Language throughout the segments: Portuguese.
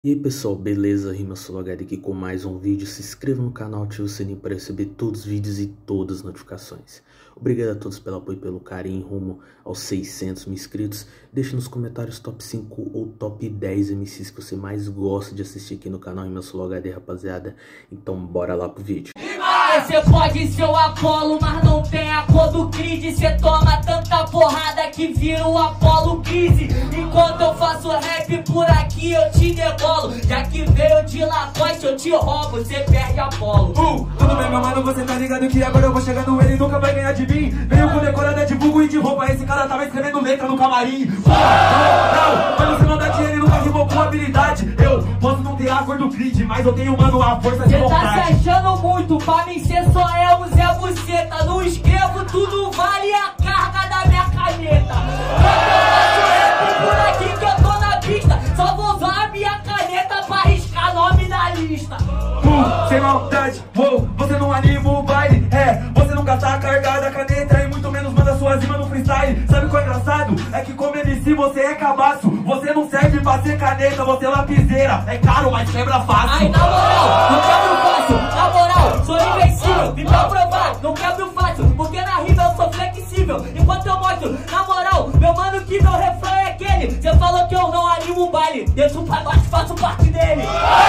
E aí pessoal, beleza? RimaSoloHD aqui com mais um vídeo. Se inscreva no canal, ative o sininho para receber todos os vídeos e todas as notificações. Obrigado a todos pelo apoio e pelo carinho rumo aos 600 mil inscritos. Deixe nos comentários top 5 ou top 10 MCs que você mais gosta de assistir aqui no canal RimaSoloHD, rapaziada. Então bora lá pro vídeo. Cê pode ser o Apolo, mas não tem a cor do Creed. Cê toma tanta porrada que vira o Apolo 15. Enquanto eu faço rap por aqui eu te debolo. Já que veio de Lacoste eu te roubo, cê perde Apolo. Tudo bem, meu mano, você tá ligado que agora eu vou chegando, ele nunca vai ganhar de mim. Veio com decorada de vulgo e de roupa, esse cara tava escrevendo letra no camarim. Não, mas você não dá dinheiro e nunca rimou com habilidade. Eu posso não ter a cor do Creed, mas eu tenho, mano, a força de vontade. Cê tá se achando muito, pra mim cê só é um Zé Buceta. Não escrevo, tudo vale a carga da minha caneta. Eu faço rap por aqui que eu tô na pista. Só vou usar a minha caneta pra riscar nome na lista. Sem maldade, você não anima o baile. Você nunca tá carregada a caneta e muito menos manda suas rimas no freestyle. Sabe o que é engraçado? É que como MC você é cabaço. Você não serve pra ser caneta, você é lapiseira. É caro, mas quebra fácil. Ai, na moral, não quebro fácil. Na moral, sou invencível. Vim pra provar, não quebro fácil. Porque na rima eu sou flexível. Enquanto eu mostro, na moral, meu mano, que meu refrão é aquele. Você falou que eu não animo o baile, desço o pagode, faço parte dele.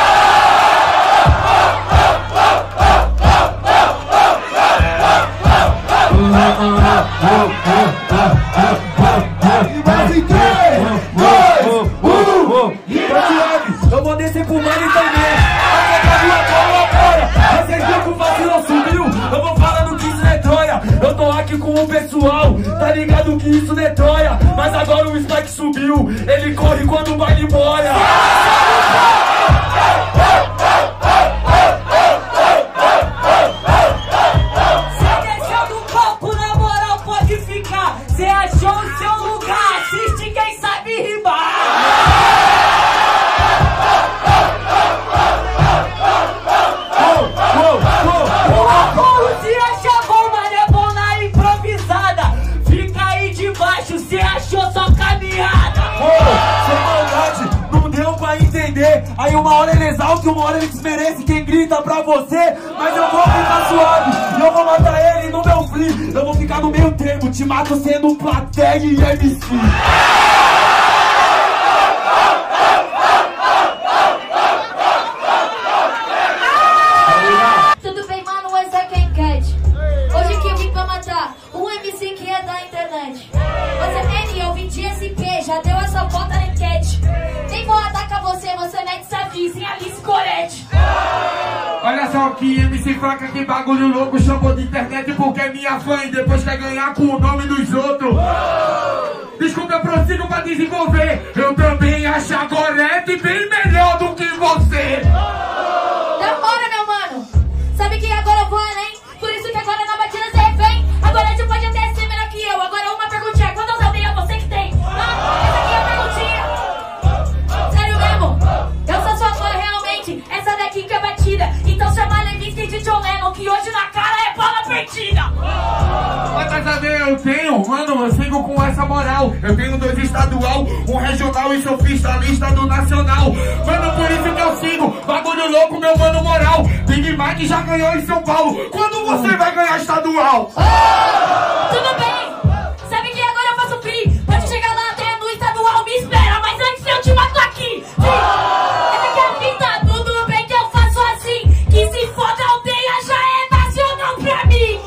Mas em 3, 2, 1. Eu vou descer pro mano e também. Até minha bola agora. Vocês viram que o vacilão subiu? Eu vou falando que isso não é Troia. Eu tô aqui com o pessoal. Tá ligado que isso não é Troia? Mas agora o Spike subiu. Ele corre quando o baile boia. Cê achou o seu lugar, assiste quem sabe rimar. O Apolo se acha bom, mas é bom na improvisada. Fica aí debaixo, cê achou só caminhada. Sem maldade, não deu pra entender. Aí uma hora ele exalta e uma hora ele desmerece quem grita pra você. Mas eu vou ficar suave e eu vou matar ele no meu free. Eu vou ficar no meio termo, te mato sendo plateia e MC. Tudo bem, mano, esse é quem quer. Hoje que eu vim pra matar um MC que é da internet. Você N, eu vim de SP, já deu essa volta na enquete. Nem vou atacar você, você mete Savi sem Alice Corete. Olha só que MC fraca, que bagulho louco. Chamou de internet porque é minha fã e depois quer ganhar com o nome dos outros. Desculpa, eu prossigo pra desenvolver. Eu também acho a Gorete bem melhor do que você. Demora, meu mano. Sabe que agora eu vou além. Por isso que agora na batida você vem. Agora você pode até ser melhor que eu. Agora uma perguntinha, quantas aldeias você que tem? Essa aqui é a perguntinha. Sério mesmo? Eu sou sua fã realmente. Essa daqui que é batida. Então chama Levinsky de John Lennon, que hoje na cara é bala perdida. Mas pra saber, eu tenho, mano, eu sigo com essa moral. Eu tenho 2 estadual, um regional e sofista lista do nacional. Mano, por isso que eu sigo, bagulho louco, meu mano moral. Big Mike já ganhou em São Paulo. Quando você vai ganhar estadual? Tudo bem. Sabe que agora eu faço free. Pode chegar lá até no estadual, me espera. Mas antes eu te mato aqui. Essa aqui é a fita, tudo bem que eu faço assim. Que se foda a aldeia já é nacional pra mim.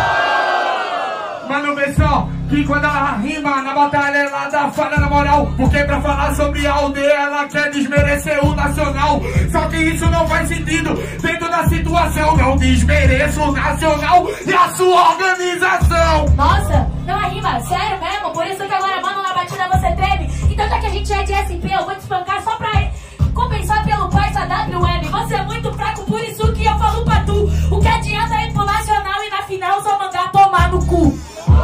Mano, vê só, que quando ela rima na batalha ela dá falha na moral. Porque pra falar sobre a aldeia ela quer desmerecer o nacional. Só que isso não faz sentido dentro da situação. Não desmereço o nacional e a sua organização. Nossa, não é rima, sério mesmo? Por isso que agora, mano, na batida você treme. Então já que a gente é de SP, eu vou te espancar só pra compensar pelo parça WM. Você é muito fraco, por isso que eu falo pra tu. O que adianta ir pro nacional e na final só mandar tomar no cu?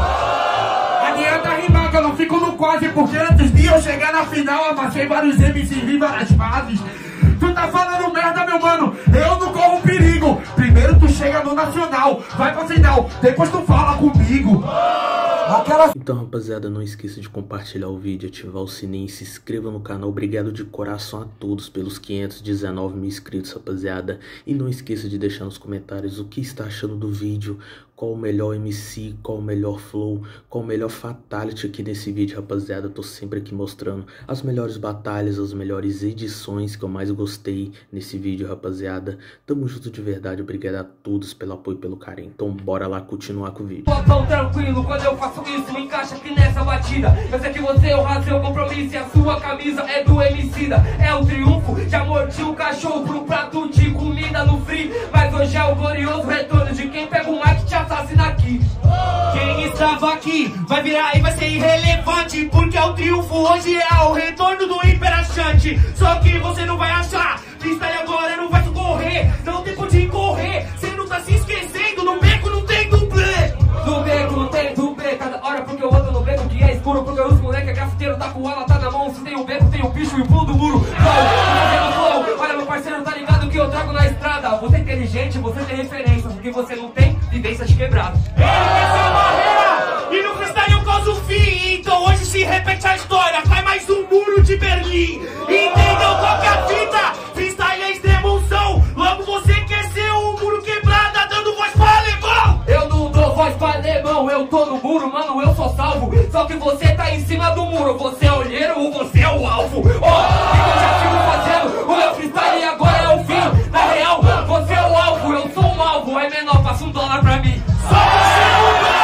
Adianta rimar que eu não fico no quase. Porque antes de eu chegar na final amassei vários MCs em várias fases. Tu tá falando merda, meu mano, eu não corro perigo. Primeiro tu chega no nacional, vai pra final, depois tu fala comigo. Então, rapaziada, não esqueça de compartilhar o vídeo, ativar o sininho, se inscreva no canal. Obrigado de coração a todos pelos 519 mil inscritos, rapaziada. E não esqueça de deixar nos comentários o que está achando do vídeo, qual o melhor MC, qual o melhor flow, qual o melhor fatality aqui nesse vídeo, rapaziada. Eu tô sempre aqui mostrando as melhores batalhas, as melhores edições que eu mais gostei nesse vídeo, rapaziada. Tamo junto de verdade, obrigado a todos pelo apoio e pelo carinho. Então bora lá continuar com o vídeo. Tô tão tranquilo quando eu faço isso, encaixa aqui nessa batida. Eu sei que você honra seu compromisso e a sua camisa é do Emicida. É o triunfo, já mordi o cachorro pro prato de comida no free. Mas hoje é o glorioso retorno de quem pega o mic e te assassina aqui. Quem estava aqui vai virar e vai ser irrelevante, porque é o triunfo hoje, é o retorno do imperachante. Só que você não vai achar, freestyle agora não vai socorrer. Não tem por onde correr, você não tá se esquecendo, no beco não tem dublê. No beco não tem dublê, cada hora porque eu ando no beco que é escuro. Porque os moleque é grafiteiro, tá com ela, tá na mão. Se tem o beco, tem o bicho e o pulo do muro. Olha meu parceiro, tá ligado que eu trago na estrada. Você é inteligente, você tem referência, porque você não tem vivência de quebrado. Essa é a barreira, e no freestyle eu causo o fim. Então hoje se repete a história, cai mais um muro de Berlim. Entendeu qual que é a fita? Freestyle é extremoção, logo você quer ser um muro quebrada, dando voz pra alemão. Eu não dou voz pra alemão, eu tô no muro, mano, eu sou salvo. Só que você tá em cima do muro, você é olheiro ou você é o alvo? Ó, eu já fico fazendo o meu freestyle e agora é o fim. Na real, você é o alvo, eu sou um alvo. É menor, passa $1 pra mim. Só você é o não.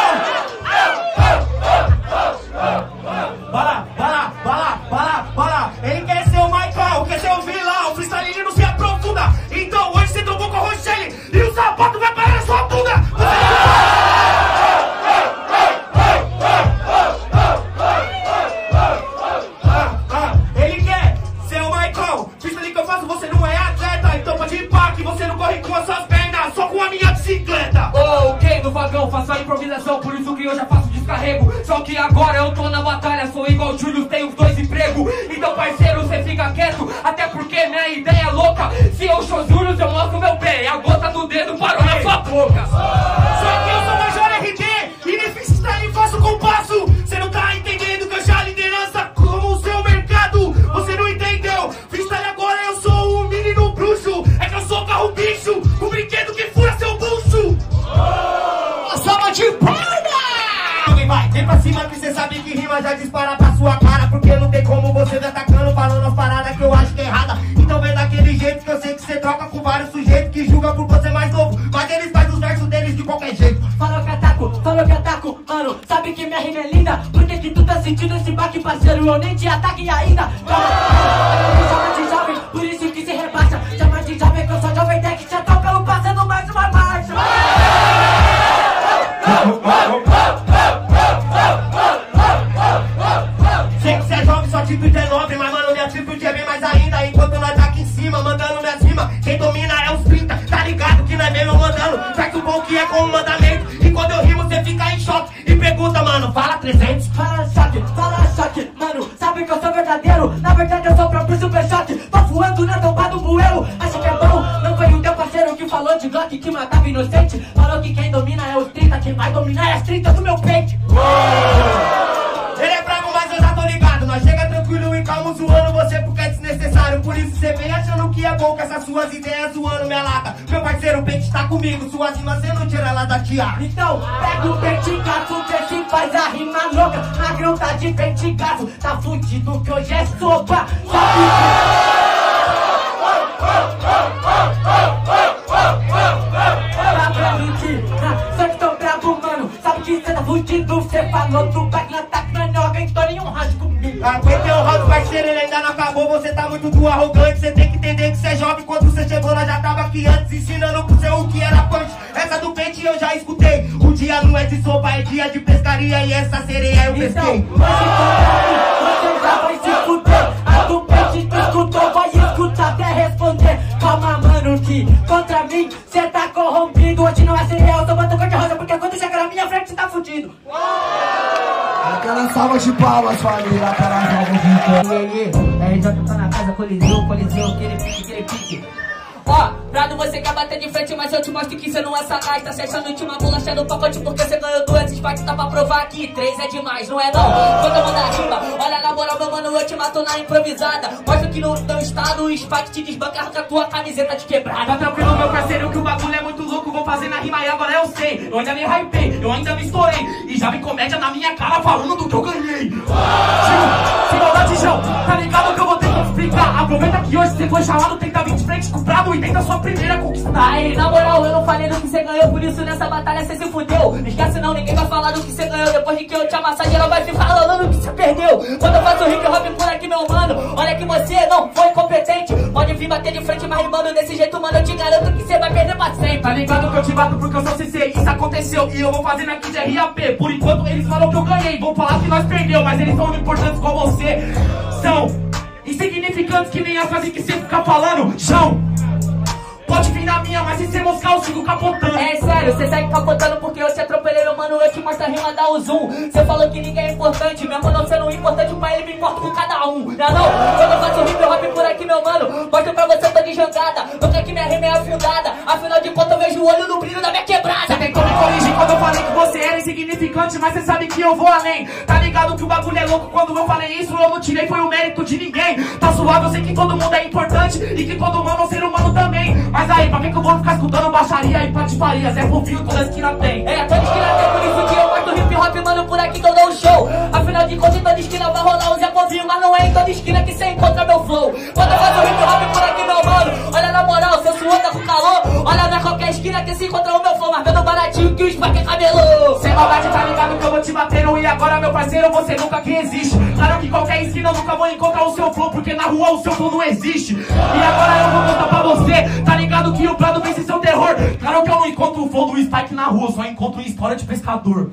Bala. Ele quer ser o Michael, quer ser o vilão. O freestyle ele não se aprofunda. Então hoje você trombou com a Rochelle e o sapato vai parar na sua bunda. Ele quer ser o Michael. Freestyle que eu faço, você não é atleta. Então pode ir pá, que você não corre com as suas pernas, só com a minha bicicleta. Ok, no vagão, faço a improvisação, por isso que eu já faço descarrego. Só que agora eu tô na batalha, sou igual o Júlio, tenho os 2 empregos. Então parceiro, você fica quieto, até porque minha ideia é louca. Se eu sou Júlio, eu mostro meu pé, a gota do dedo parou na sua boca. Só que eu sou Major RD e nesse freestyle faço compasso. Você não tá entendendo que eu já liderança como o seu mercado. Você não entendeu, freestyle agora eu sou um menino bruxo. É que eu sou carro bicho, um brinquedo que fura seu bucho. Salva de palma! Vem pra cima que cê sabe que rima já dispara pra sua cara. Porque não tem como você me atacando, falando as paradas que eu acho que é errada. Então vem daquele jeito que eu sei que cê troca com vários sujeitos que julgam por você mais novo, mas eles fazem os versos deles de qualquer jeito. Falou que ataco, mano, sabe que minha rima é linda. Por que tu tá sentindo esse baque, parceiro? Eu nem te ataque ainda. Chama de jovem, por isso que se rebaixa. Chama de jovem que eu sou jovem tech, já tô pelo passando mais uma marcha. Sei que cê é jovem, sua atitude é nobre, mas mano, minha atitude é bem mais ainda. Enquanto nós tá aqui em cima, mandando minhas rimas, quem domina é os 30, tá ligado que não é mesmo mandando. Faz o bom que é como mandamento. E quando eu rimo, cê fica em choque e pergunta, mano, fala 300. Fala choque, mano, sabe que eu sou verdadeiro. Na verdade eu sou o próprio super choque. Tô voando na tomba do bueiro. Acha que é bom? Não foi o teu parceiro que falou de Glock que matava inocente. Falou que quem domina é os 30, quem vai dominar é as 30 do meu peito. Ele é bravo, mas eu já tô ligado. Nós chega tranquilo e calmo zoando você porque é desnecessário. Por isso cê vem achando que é bom com essas suas ideias zoando minha lata. Meu parceiro, o pente tá comigo, suas rimas cê não tira lá da tia. Então pega o pente gato, vê se faz a rima louca. Magrão tá de pente gato, tá fudido que hoje é sopa. Dá pra mentir, só que tô bravo, mano. Sabe que cê tá fudido, cê falou do back na ataque, não é alguém tô nenhum rádio comigo. Aguentei o round, parceiro, ele ainda não acabou. Você tá muito do arrogante, cê tem que entender que cê é jovem. Quando cê chegou, nós já tava aqui antes, ensinando pro seu o que era punch. Essa do pente eu já escutei. O dia não é de sopa, é dia de pescaria. E essa sereia eu pesquei. Então, você já vai se fuder. A do pente tu escutou, vai escutar até responder. Calma, mano, que contra mim cê tá corrompido. Hoje não é sereia, eu tô batendo cor de rosa. Porque quando chegar na minha frente cê tá fudido. Aquela salva de palmas, família, aquela salva de palmas. RJ tá na casa, coliseu, aquele pique. Ó, pra ligado, você quer bater de frente, mas eu te mostro que cê não é sagaz. Tá se achando última bolacha no pacote porque cê ganhou 2 spikes, tá pra provar aqui. 3 é demais, não é não? Quando eu mandar rima, olha na moral, meu mano, eu te mato na improvisada. Mostra que no teu estado o spike te desbanca, arranca tua camiseta de quebrada. Tá tranquilo, meu parceiro, que o bagulho é muito louco. Vou fazer na rima e agora eu sei. Eu ainda me hypei, eu ainda me estourei. E já vi comédia na minha cara falando do que eu ganhei. Sem maldade, João, tá ligado que eu vou ter que explicar. Aproveita que hoje você foi chamado, tenta vir de frente com o Prado e tenta sua primeira conquistar. Aí, na moral, eu não falei do que você ganhou, por isso nessa batalha cê se fudeu. Esquece não, ninguém vai falar do que você ganhou. Depois de que eu te amassar, geral vai ficar falando do que você perdeu. Quando eu faço hip hop por aqui, meu mano, olha que você não foi competente. Pode vir bater de frente, mas rimando desse jeito, mano, eu te garanto que você vai perder pra sempre. Tá ligado que eu te bato porque eu sou CC, isso aconteceu e eu vou fazendo aqui de RAP. Por enquanto eles falam que eu ganhei, vão falar que nós perdeu, mas eles são importantes com você. São insignificantes que nem as frases que você fica falando. João, pode vir na minha, mas se você moscar eu sigo capotando. É sério, você segue capotando porque eu te atropelei, meu mano, eu te mostro a rima, dá o zoom. Você falou que ninguém é importante, mesmo não sendo importante pra ele, me importa com cada um. Não é não? Quando eu faço hip hop por aqui, meu mano, mostro pra você, eu tô de jangada. Nunca que minha rima é afundada, afinal de contas eu vejo o olho no brilho da minha quebrada. Você tentou me corrigir quando eu falei que você era insignificante, mas você sabe que eu vou além. Tá ligado que o bagulho é louco, quando eu falei isso eu não tirei, foi o mérito de ninguém. Tá suave, eu sei que todo mundo é importante e que todo mundo é um ser humano também. Mas aí, pra que eu vou ficar escutando baixaria e patifarias? É fofinho, toda esquina tem. É, toda esquina tem, por isso que eu mostro hip hop, mano, por aqui que eu dou um show. Afinal de contas, em toda esquina vai rolar um Zé Povinho, mas não é em toda esquina que você encontra meu flow. Quando eu faço hip hop por aqui, meu mano, olha na moral, seu suor tá com calor. Olha na qualquer esquina que se encontra o meu flow, mas vendo baratinho que o spike é cabelô. Sem maldade, tá ligado que eu vou te batendo e agora, meu parceiro, você nunca que existe. Claro que qualquer esquina eu nunca vou encontrar o seu flow, porque na rua o seu flow não existe. E agora eu vou contar pra você, tá ligado que o Prado vence seu terror. Claro que eu não encontro o flow do Spike na rua, só encontro em história de pescador.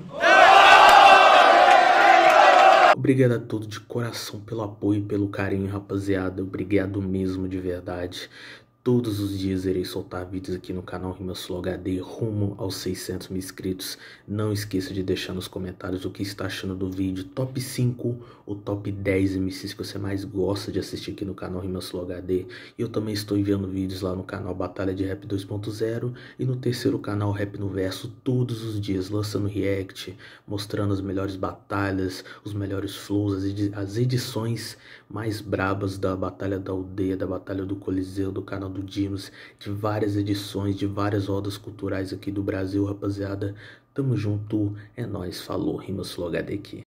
Obrigado a todos de coração pelo apoio e pelo carinho, rapaziada. Obrigado mesmo, de verdade. Todos os dias irei soltar vídeos aqui no canal RimaSlow HD rumo aos 600 mil inscritos. Não esqueça de deixar nos comentários o que está achando do vídeo. Top 5 ou top 10 MCs que você mais gosta de assistir aqui no canal RimaSlow HD. E eu também estou enviando vídeos lá no canal Batalha de Rap 2.0 e no terceiro canal Rap no Verso todos os dias, lançando react, mostrando as melhores batalhas, os melhores flows, as edições mais brabas da Batalha da Aldeia, da Batalha do Coliseu, do canal do Dimas, de várias edições, de várias rodas culturais aqui do Brasil, rapaziada. Tamo junto, é nóis, falou, RimaSlow HD aqui.